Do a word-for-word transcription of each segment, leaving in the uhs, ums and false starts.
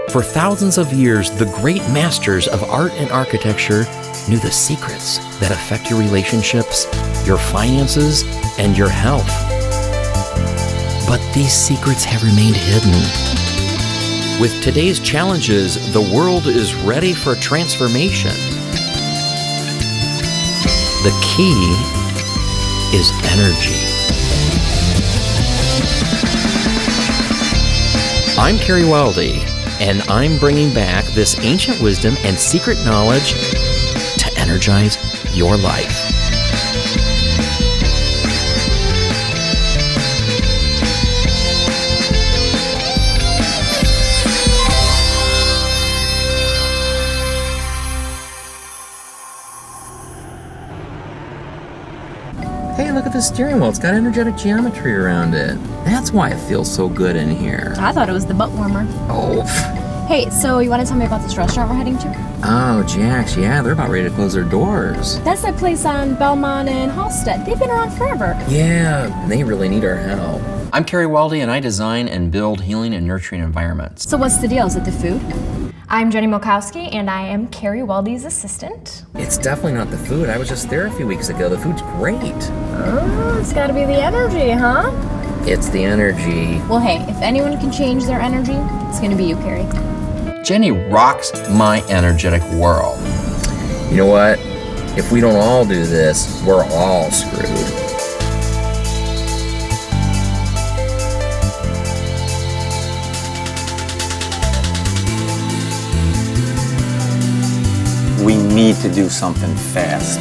For thousands of years, the great masters of art and architecture knew the secrets that affect your relationships, your finances, and your health. But these secrets have remained hidden. With today's challenges, the world is ready for transformation. The key is energy. I'm Cary Weldy, and I'm bringing back this ancient wisdom and secret knowledge to energize your life. Hey, look at the steering wheel. It's got energetic geometry around it. That's why it feels so good in here. I thought it was the butt warmer. Oh. Hey, so you want to tell me about this restaurant we're heading to? Oh, Jax, yeah, they're about ready to close their doors. That's that place on Belmont and Halsted. They've been around forever. Yeah, and they really need our help. I'm Cary Weldy, and I design and build healing and nurturing environments. So what's the deal? Is it the food? I'm Jenny Milkowski, and I am Cary Weldy's assistant. It's definitely not the food. I was just there a few weeks ago. The food's great. Oh, it's gotta be the energy, huh? It's the energy. Well, hey, if anyone can change their energy, it's gonna be you, Cary. Jenny rocks my energetic world. You know what? If we don't all do this, we're all screwed. We need to do something fast.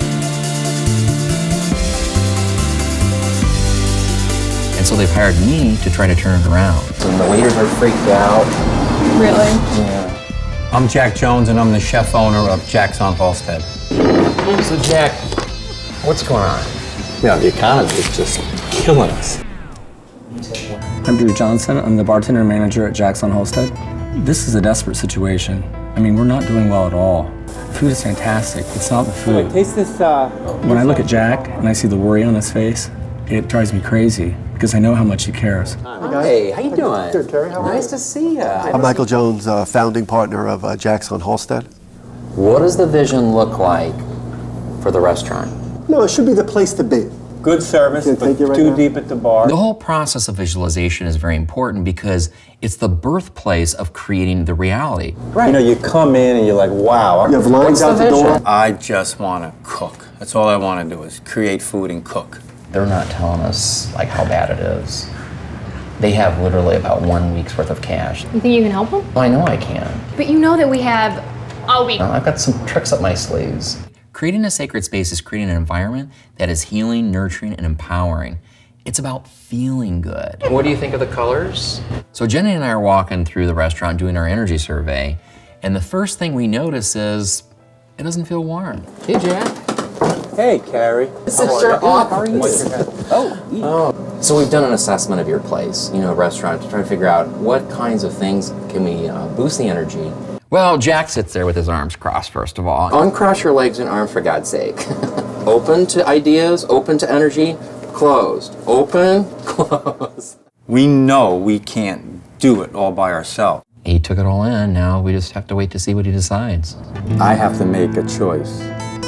And so they've hired me to try to turn it around. And the waiters are freaked out. Really? Yeah. I'm Jack Jones, and I'm the chef owner of Jack's on Halsted. So Jack, what's going on? Yeah, the economy is just killing us. I'm Drew Johnson. I'm the bartender and manager at Jack's on Halsted. This is a desperate situation. I mean, we're not doing well at all. Food is fantastic. It's not the food. Taste this. Uh, when I look at Jack and I see the worry on his face, it drives me crazy because I know how much he cares. Hey, how you doing? Good, Cary. How are you? Nice to see you. I'm Michael Jones, uh, founding partner of uh, Jack's on Halsted. What does the vision look like for the restaurant? No, it should be the place to be. Good service, Can I but take you right too now? deep at the bar. The whole process of visualization is very important because it's the birthplace of creating the reality. You know, you come in and you're like, wow. You have lines out the door. I just want to cook. That's all I want to do is create food and cook. They're not telling us like how bad it is. They have literally about one week's worth of cash. You think you can help them? Well, I know I can. But you know that we have all week. I've got some tricks up my sleeves. Creating a sacred space is creating an environment that is healing, nurturing, and empowering. It's about feeling good. What do you think of the colors? So Jenny and I are walking through the restaurant doing our energy survey, and the first thing we notice is it doesn't feel warm. Hey, Jack. Hey, Cary. This is your office. Oh, oh. So we've done an assessment of your place, you know, restaurant, to try to figure out what kinds of things can we uh, boost the energy. Well, Jack sits there with his arms crossed, first of all. Uncross your legs and arms, for God's sake. Open to ideas, open to energy, closed. Open, closed. We know we can't do it all by ourselves. He took it all in. Now we just have to wait to see what he decides. I have to make a choice.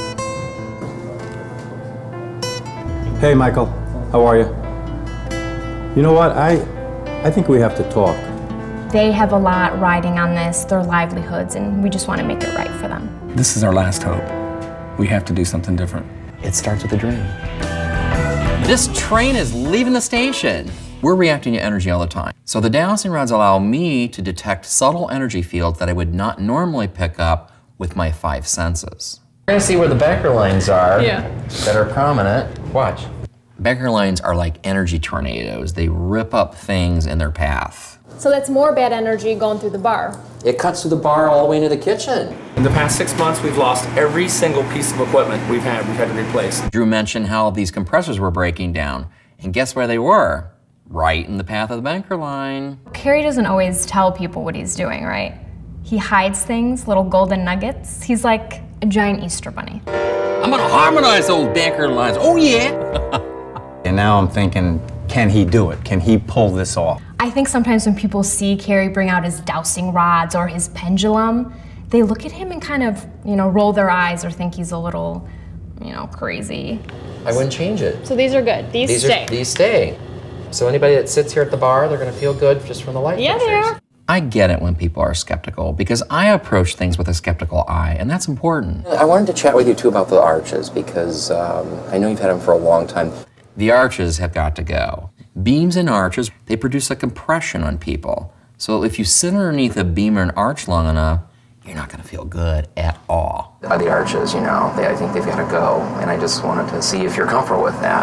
Hey, Michael. How are you? You know what? I, I think we have to talk. They have a lot riding on this, their livelihoods, and we just want to make it right for them. This is our last hope. We have to do something different. It starts with a dream. This train is leaving the station. We're reacting to energy all the time. So the dowsing rods allow me to detect subtle energy fields that I would not normally pick up with my five senses. We're gonna see where the Becker lines are yeah. that are prominent. Watch. Becker lines are like energy tornadoes. They rip up things in their path. So that's more bad energy going through the bar. It cuts through the bar all the way into the kitchen. In the past six months, we've lost every single piece of equipment we've had. We've had to replace. Drew mentioned how these compressors were breaking down. And guess where they were? Right in the path of the Becker line. Cary doesn't always tell people what he's doing, right? He hides things, little golden nuggets. He's like a giant Easter bunny. I'm gonna harmonize those Becker lines. Oh, yeah. And now I'm thinking, Can he do it? Can he pull this off? I think sometimes when people see Cary bring out his dowsing rods or his pendulum, they look at him and kind of, you know, roll their eyes or think he's a little, you know, crazy. I wouldn't change it. So these are good. These, These stay. Are, these stay. So anybody that sits here at the bar, they're going to feel good just from the light Yeah, fixtures. they are. I get it when people are skeptical because I approach things with a skeptical eye, and that's important. I wanted to chat with you too about the arches because um, I know you've had them for a long time. The arches have got to go. Beams and arches, they produce a compression on people. So if you sit underneath a beam or an arch long enough, you're not going to feel good at all. By the arches, you know, they, I think they've got to go, and I just wanted to see if you're comfortable with that.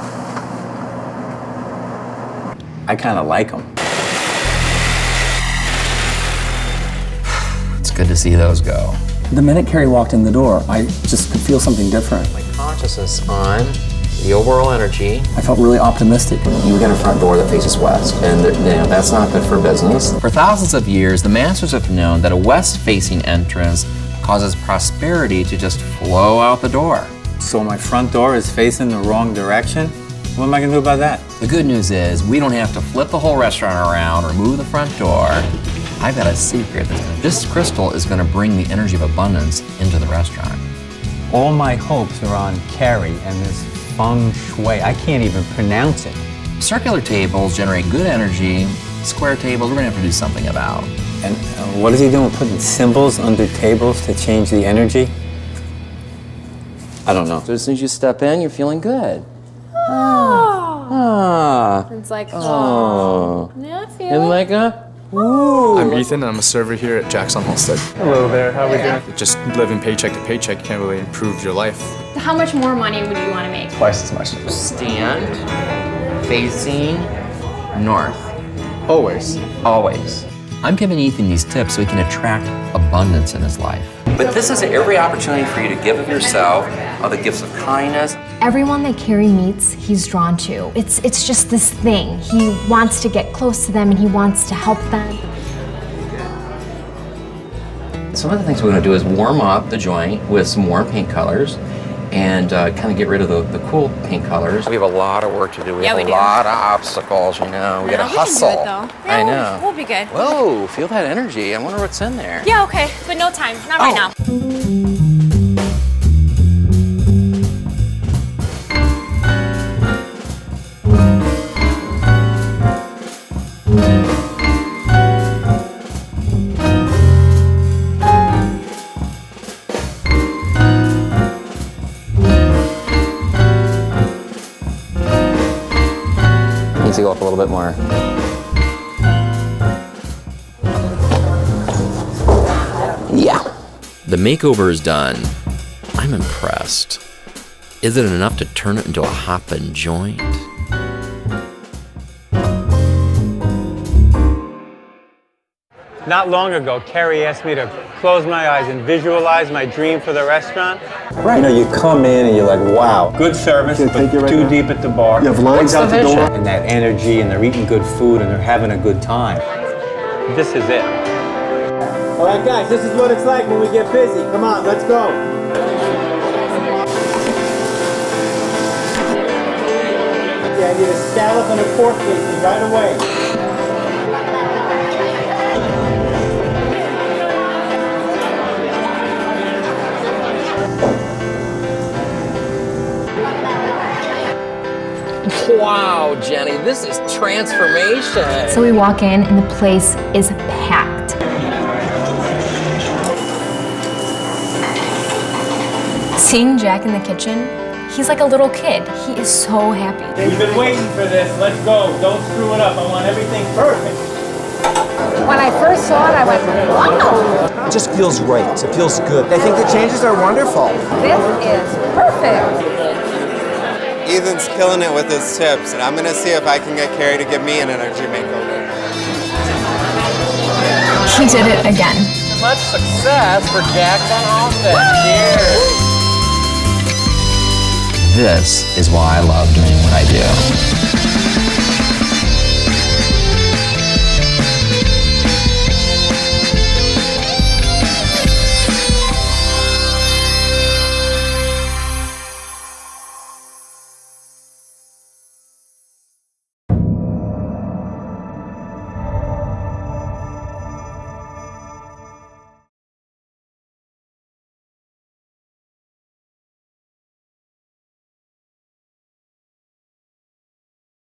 I kind of like them. It's good to see those go. The minute Cary walked in the door, I just could feel something different. My consciousness on the overall energy. I felt really optimistic. You got a front door that faces west, and you know, that's not good for business. For thousands of years, the masters have known that a west-facing entrance causes prosperity to just flow out the door. So my front door is facing the wrong direction? What am I gonna do about that? The good news is we don't have to flip the whole restaurant around or move the front door. I've got a secret. This crystal is gonna bring the energy of abundance into the restaurant. All my hopes are on Cary and this feng shui. I can't even pronounce it. Circular tables generate good energy. Square tables, we're gonna have to do something about. And uh, what is he doing, putting symbols under tables to change the energy? I don't know. So as soon as you step in, you're feeling good. Oh. Ah. It's like, Oh. yeah, I feel And it. like a, ooh. I'm Ethan, and I'm a server here at Jackson Halsted. Hello there, how are we doing? Just living paycheck to paycheck, you can't really improve your life. How much more money would you want to make? Twice as much. Stand facing north. Always. Always. I'm giving Ethan these tips so he can attract abundance in his life. But this is every opportunity for you to give of yourself, of the gifts of kindness. Everyone that Cary meets, he's drawn to. It's, it's just this thing. He wants to get close to them and he wants to help them. Some of the things we're going to do is warm up the joint with some warm paint colors and uh, kind of get rid of the, the cool paint colors. We have a lot of work to do. We Yeah, have we a do. lot of obstacles, you know. We No, got to we can do hustle. it, though. Yeah, I we'll- know. We'll be good. Whoa, feel that energy. I wonder what's in there. Yeah, okay, but no time. Not right now. Needs to go up a little bit more. Yeah. The makeover is done. I'm impressed. Is it enough to turn it into a hoppin' joint? Not long ago, Cary asked me to close my eyes and visualize my dream for the restaurant. Right. You know, you come in and you're like, wow, good service, Okay, but take it right too now. deep at the bar. You have lines out the door. And that energy, and they're eating good food, and they're having a good time. This is it. All right, guys, this is what it's like when we get busy. Come on, let's go. Yeah, I need a scallop and a pork casing right away. Wow, Jenny, this is transformation. So we walk in and the place is packed. Seeing Jack in the kitchen, he's like a little kid. He is so happy. We've been waiting for this. Let's go. Don't screw it up. I want everything perfect. When I first saw it, I went, wow, It just feels right. It feels good. I think the changes are wonderful. this is perfect. Ethan's killing it with his tips, and I'm gonna see if I can get Cary to give me an energy makeover. He did it again. Much success for Jackson Halsted. Cheers. This is why I love doing what I do.